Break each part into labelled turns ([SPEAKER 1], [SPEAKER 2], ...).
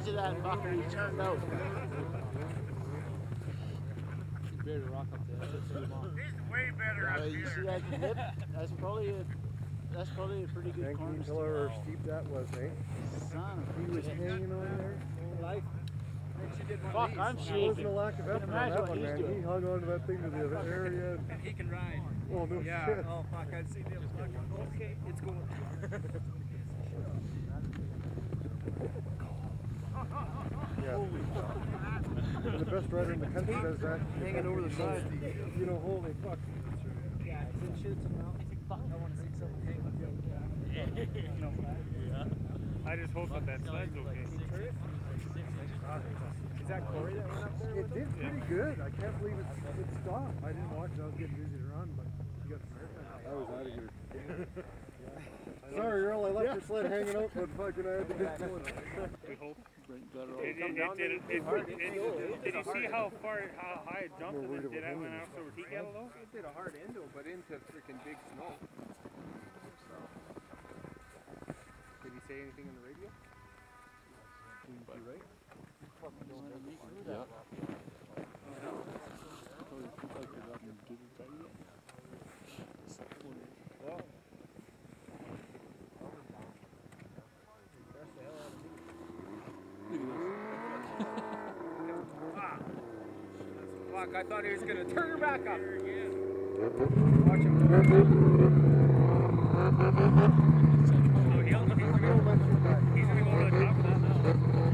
[SPEAKER 1] edge of that fucker and he turned out.
[SPEAKER 2] You better rock up there.
[SPEAKER 3] He's way better up
[SPEAKER 1] You
[SPEAKER 3] here.
[SPEAKER 1] see that dip? That's probably a pretty good corner.
[SPEAKER 4] Can you tell her how steep that was, eh?
[SPEAKER 1] Son of
[SPEAKER 4] He was hanging on there.
[SPEAKER 2] Life.
[SPEAKER 1] Fuck, I'm
[SPEAKER 4] There
[SPEAKER 1] shaking.
[SPEAKER 4] wasn't a lack of effort on
[SPEAKER 1] imagine
[SPEAKER 4] that
[SPEAKER 1] what
[SPEAKER 4] one,
[SPEAKER 1] he's
[SPEAKER 4] man.
[SPEAKER 1] doing.
[SPEAKER 4] He hung on to that thing to the area.
[SPEAKER 2] And he can ride.
[SPEAKER 4] Oh, no
[SPEAKER 2] Yeah.
[SPEAKER 4] shit.
[SPEAKER 2] Oh, fuck. I'd see him. Okay, it's going.
[SPEAKER 4] Yeah. And the best rider in the country does that.
[SPEAKER 2] Hanging over the side.
[SPEAKER 4] You know, holy fuck.
[SPEAKER 2] Yeah, it's in shoots and mountains. I want to see something hang with you.
[SPEAKER 3] I just hope that sled's okay.
[SPEAKER 2] Is that Corey that went up there?
[SPEAKER 4] It did pretty good. I can't believe it stopped. I didn't watch it. I was getting busy to run, but you got smart. I was out of here. Sorry, Earl. I left your sled hanging out, but fucking I had to get going.
[SPEAKER 3] We hope. Did
[SPEAKER 2] Did
[SPEAKER 3] you see how high it jumped and then did I went out over T-Gala though?
[SPEAKER 5] It did a hard endo, but into freaking big snow. Did he say anything on the radio?
[SPEAKER 4] Right?
[SPEAKER 1] Yeah.
[SPEAKER 5] Fuck, I thought he was going to turn her back up. Watch him.
[SPEAKER 3] He's gonna go over the top of that now.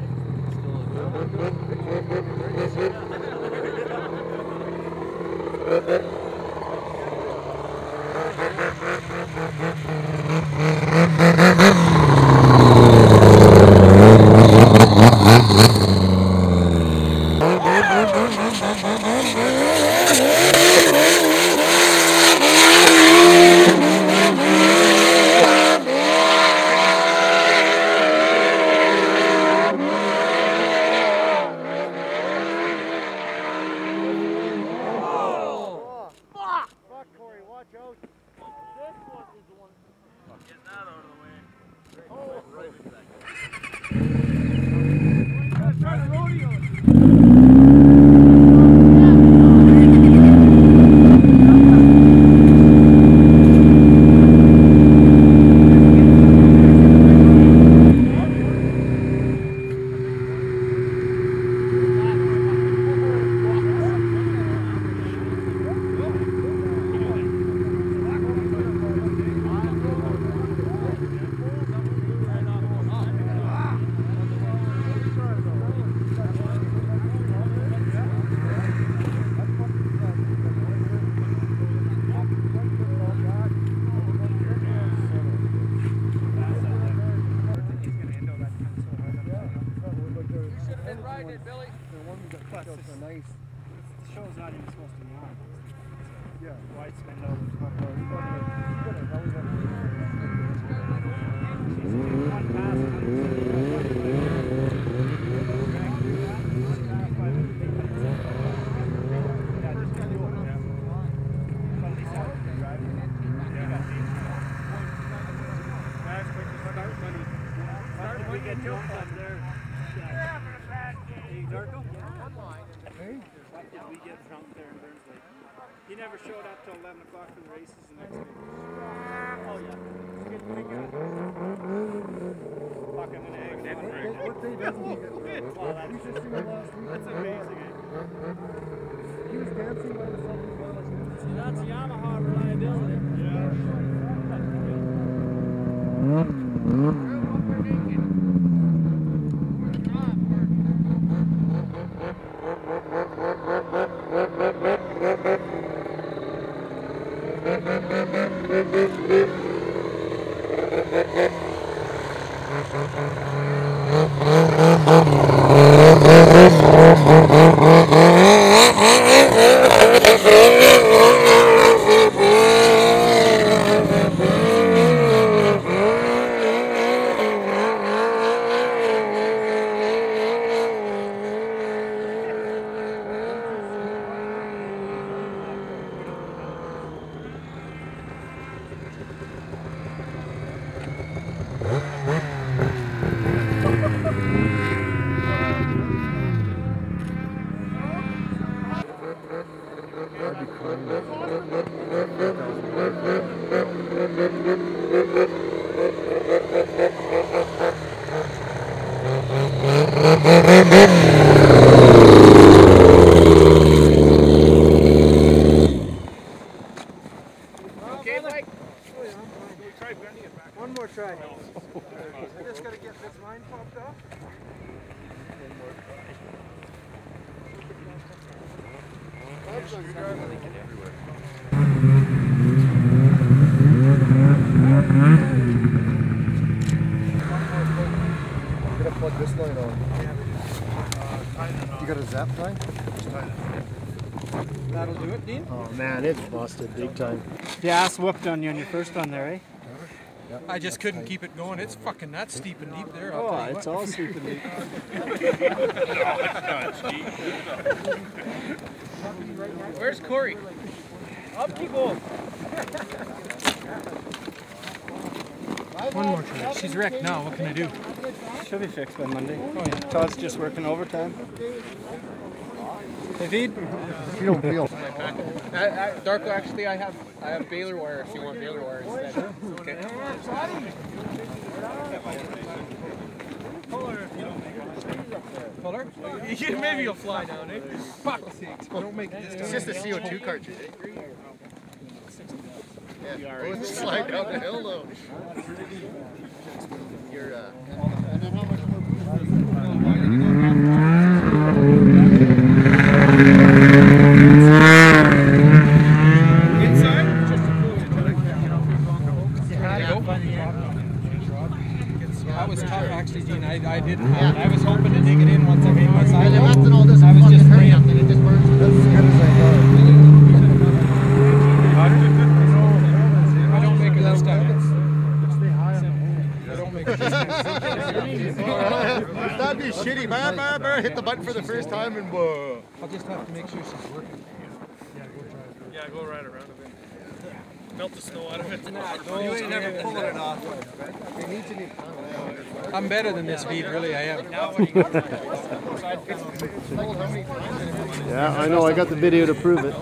[SPEAKER 2] He never showed up till 11 o'clock for the races the next day. Oh yeah. Fucking an egg.
[SPEAKER 4] What day doesn't he get? We just seen it last week.
[SPEAKER 2] That's amazing.
[SPEAKER 4] He was dancing by himself as well.
[SPEAKER 2] See, that's Yamaha reliability.
[SPEAKER 5] Okay, Mike.
[SPEAKER 2] One more try. I just gotta get this line popped off.
[SPEAKER 4] I'm gonna plug this line on. You got a zap tie?
[SPEAKER 2] That'll do it, Dean.
[SPEAKER 1] Oh man, it's busted big time.
[SPEAKER 2] The ass whooped on you on your first one there, eh?
[SPEAKER 5] I just couldn't keep it going. It's fucking that steep and deep there.
[SPEAKER 2] Oh, it's all super deep.
[SPEAKER 5] Where's Corey?
[SPEAKER 2] Up keep going.
[SPEAKER 5] One more try. She's wrecked now. What can I do?
[SPEAKER 2] She'll be fixed by Monday.
[SPEAKER 5] Oh, yeah.
[SPEAKER 2] Todd's just working overtime. Hey, Veed.
[SPEAKER 4] Feel, feel.
[SPEAKER 5] Darko, actually, I have baler wire if you want baler wire instead. Okay. Puller? Maybe you'll fly down, eh? Fuck sakes. Don't make it this time.
[SPEAKER 4] It's just a CO2 cartridge, eh? Yeah. Oh, it's slide down the hill though. You're, and then how much more
[SPEAKER 5] Inside? That was tough actually, Dean. I didn't have it. I was hoping to dig it in once I made my side.
[SPEAKER 4] and all this
[SPEAKER 5] I was just praying.
[SPEAKER 4] and it just burns. That's as good as I
[SPEAKER 5] I don't make it this time. I don't make it this time.
[SPEAKER 4] That'd be shitty. Hit the button for the first time and whoa.
[SPEAKER 5] I'll just have to make sure she's working.
[SPEAKER 3] Yeah, go right around a bit. Melt the snow out of it.
[SPEAKER 5] You ain't never pulling it off. I'm better than this Veed, really, I am.
[SPEAKER 1] Yeah, I know. I got the video to prove it.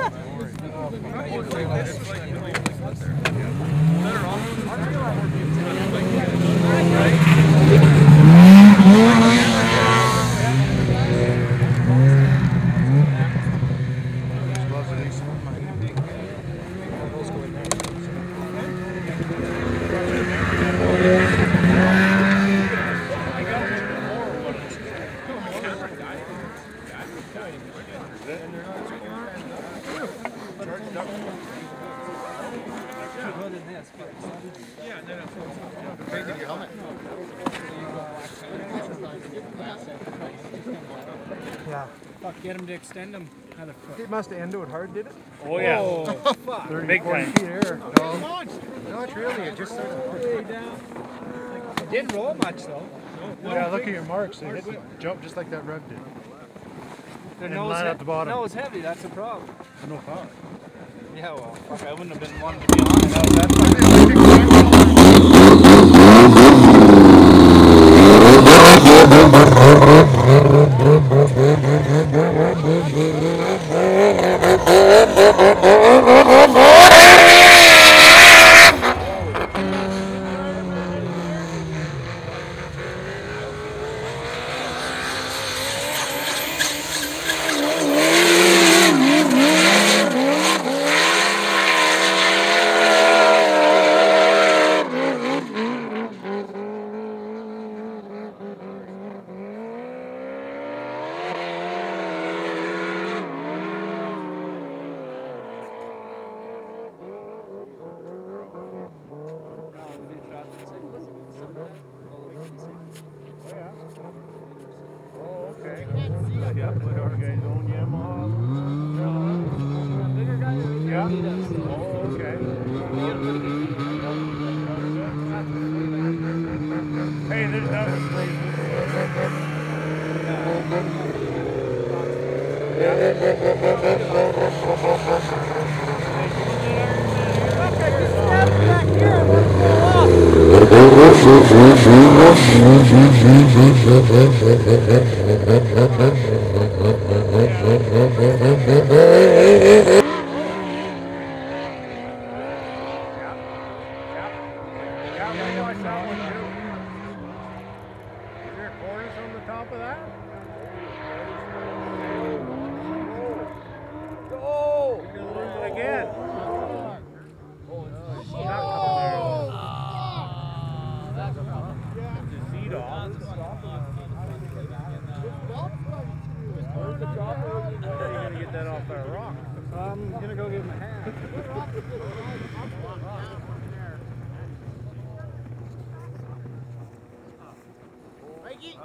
[SPEAKER 2] Yeah. Fuck, get him to extend him.
[SPEAKER 4] It must have ended hard, did it?
[SPEAKER 3] Oh yeah.
[SPEAKER 2] Oh, fuck.
[SPEAKER 4] 30,
[SPEAKER 3] Big
[SPEAKER 4] 40
[SPEAKER 3] time.
[SPEAKER 4] feet air. No, not really. It just sort of.
[SPEAKER 2] Way down. It didn't roll much though.
[SPEAKER 4] Yeah, look at your marks. They hit the jump just like that rev did.
[SPEAKER 2] Their
[SPEAKER 4] And
[SPEAKER 2] nose,
[SPEAKER 4] line at the bottom.
[SPEAKER 2] nose heavy, that's a problem.
[SPEAKER 4] No power.
[SPEAKER 2] Yeah, well, fuck, I wouldn't have been one to be on it. That
[SPEAKER 4] Is there corners on the top of that?
[SPEAKER 5] Go!
[SPEAKER 4] You're gonna lose it again. Get that off that rock. I'm gonna go give him a hand.
[SPEAKER 1] Mikey?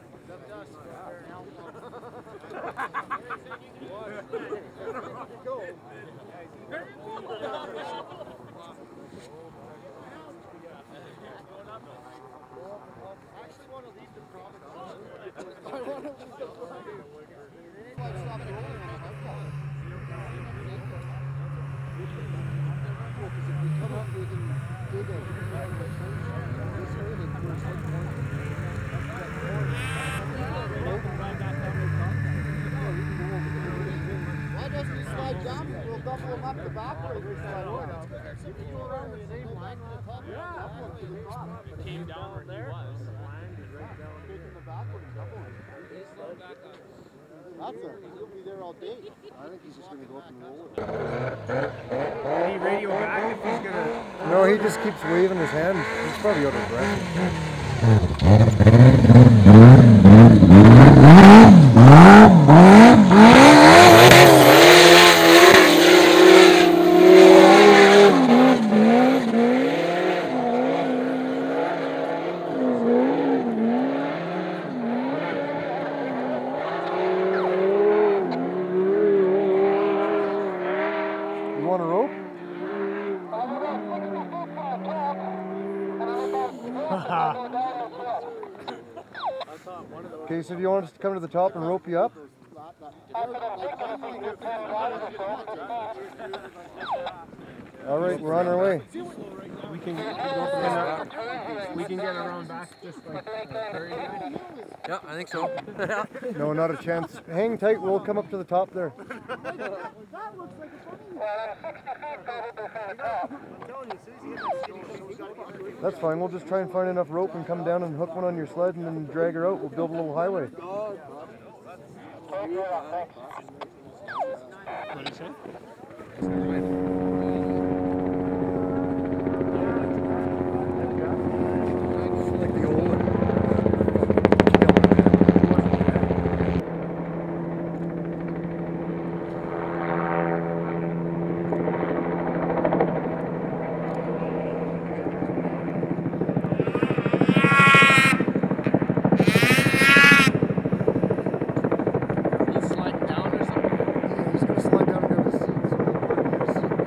[SPEAKER 1] Why doesn't he slide down? We'll double him up the back way. We slide over. You can go around the same line to the top. Yeah. To the top. It came down from there. Taking the back one and doubling. That's it. He'll be there all day. I think he's just going to go up and roll it.
[SPEAKER 4] Did he radio back if he's gonna?
[SPEAKER 6] No, he just keeps waving his hand. He's probably out of breath. You want a rope? Okay, so do you want us to come to the top and rope you up? All right, we're on our way.
[SPEAKER 4] We can get around back just like Perry did.
[SPEAKER 5] Yeah, I think so.
[SPEAKER 6] No, not a chance. Hang tight, we'll come up to the top there. That's fine, we'll just try and find enough rope and come down and hook one on your sled and then drag her out. We'll build a little highway.
[SPEAKER 2] What did he say?
[SPEAKER 6] Like the old one.
[SPEAKER 1] He's sliding down or something?
[SPEAKER 6] Yeah, he's going to slide down and grab his seat. So we'll put him in his seat.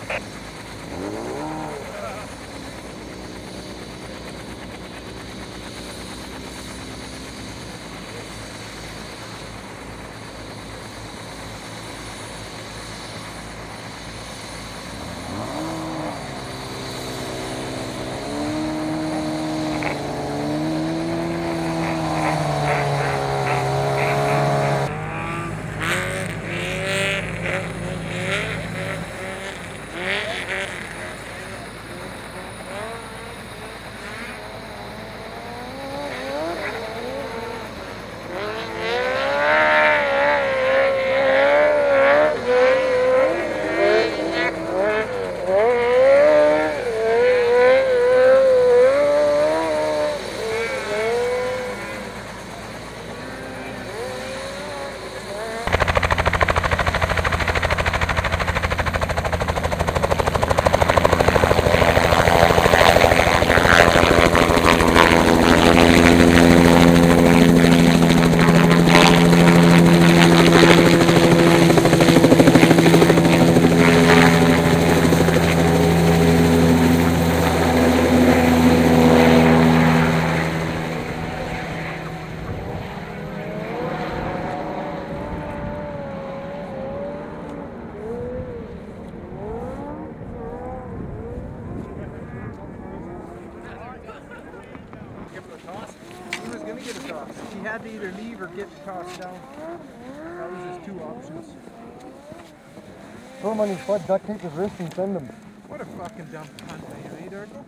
[SPEAKER 5] He had to either leave or get tossed down. That was his two options.
[SPEAKER 6] Throw him on your sled, duct tape his wrist and send him.
[SPEAKER 5] What a fucking dumb cunt, eh, Darko?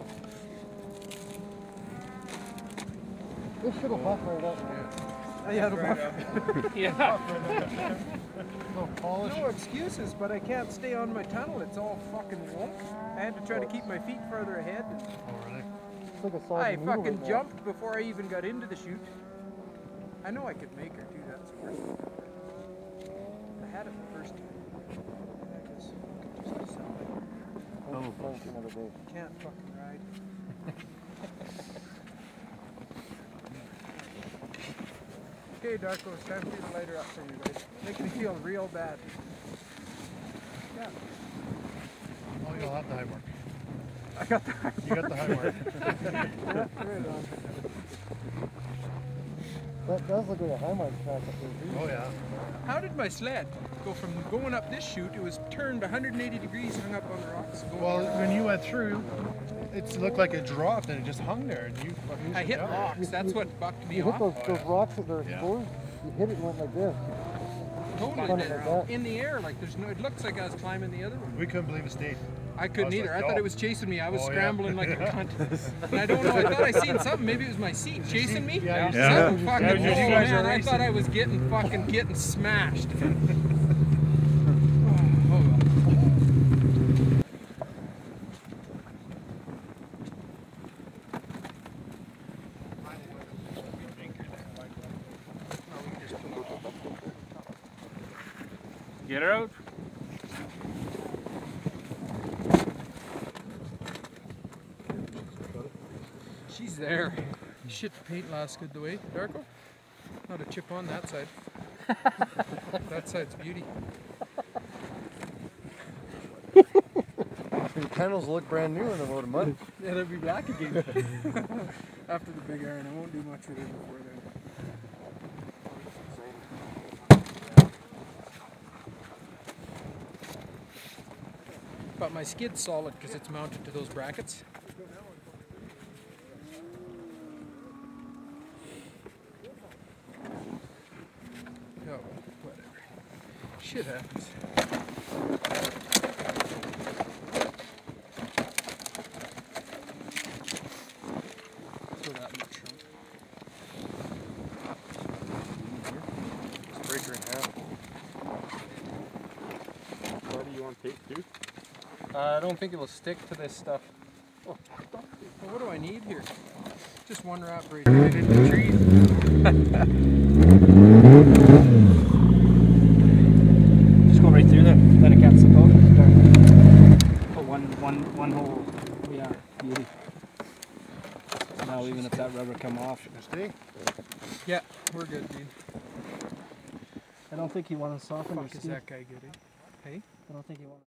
[SPEAKER 6] This should have buffed right up.
[SPEAKER 5] Oh, yeah, it'll buff.
[SPEAKER 3] Yeah.
[SPEAKER 6] No polish.
[SPEAKER 5] No excuses, but I can't stay on my tunnel. It's all fucking wonk. I had to try to keep my feet further ahead.
[SPEAKER 6] Oh, really? It's like a solid
[SPEAKER 5] I
[SPEAKER 6] noodle
[SPEAKER 5] fucking
[SPEAKER 6] right now.
[SPEAKER 5] jumped before I even got into the chute. I know I could make her do that first. I had it the first time. I just
[SPEAKER 6] Oh, function of the day.
[SPEAKER 5] can't fucking ride. Okay, Darko, it's time for you to lighter up for me, guys. Making me feel real bad. Yeah.
[SPEAKER 4] Oh, you'll have the high mark.
[SPEAKER 5] I got the
[SPEAKER 4] You got the high mark.
[SPEAKER 5] yeah, right on.
[SPEAKER 6] That does look like a high mark track up there, too.
[SPEAKER 4] Oh, yeah.
[SPEAKER 5] How did my sled go from going up this chute, it was turned 180 degrees, hung up on the rocks? Going
[SPEAKER 4] Well,
[SPEAKER 5] down.
[SPEAKER 4] when you went through, it looked like it dropped and it just hung there. And you
[SPEAKER 5] I hit
[SPEAKER 4] down.
[SPEAKER 5] rocks, that's what bucked me
[SPEAKER 6] You hit
[SPEAKER 5] off.
[SPEAKER 6] those rocks that are
[SPEAKER 4] Yeah.
[SPEAKER 6] exposed, you hit it and went like this.
[SPEAKER 5] Totally
[SPEAKER 6] Spun it like that.
[SPEAKER 5] in the air, like there's no, it looks like I was climbing the other one.
[SPEAKER 4] We couldn't believe it stayed.
[SPEAKER 5] I couldn't
[SPEAKER 4] I was
[SPEAKER 5] either.
[SPEAKER 4] like,
[SPEAKER 5] I thought
[SPEAKER 4] no.
[SPEAKER 5] it was chasing me. I was
[SPEAKER 4] Oh, yeah.
[SPEAKER 5] scrambling like a cunt. And I don't know, I thought I seen something. Maybe it was my seat chasing me.
[SPEAKER 4] Yeah.
[SPEAKER 5] Something fucking,
[SPEAKER 4] Yeah,
[SPEAKER 5] oh
[SPEAKER 4] you guys
[SPEAKER 5] man,
[SPEAKER 4] were
[SPEAKER 5] I
[SPEAKER 4] racing.
[SPEAKER 5] thought I was getting smashed.
[SPEAKER 3] Get her out.
[SPEAKER 5] She's there. Shit, the paint lasted the way. Darko? Not a chip on that side. That side's beauty.
[SPEAKER 6] Your panels look brand new in about a month.
[SPEAKER 5] Yeah, they'll be back again. After the big iron, I won't do much with it before then. But my skid's solid because it's mounted to those brackets. Oh, whatever. Shit happens. Throw that in the trunk.
[SPEAKER 6] Just break her in half.
[SPEAKER 3] What do you want tape too?
[SPEAKER 5] I don't think it will stick to this stuff. Oh, well, what do I need here? Just one wrap right in the tree.
[SPEAKER 2] Just go right through there. Then it can't slip out. Put one hole. Yeah, beauty. So now even if that rubber come off,
[SPEAKER 4] Stay.
[SPEAKER 5] Yeah, we're good, dude.
[SPEAKER 2] I don't think you want to soften your
[SPEAKER 5] Fuck is
[SPEAKER 2] skid.
[SPEAKER 5] that guy good, eh? Hey?
[SPEAKER 2] I don't think you want.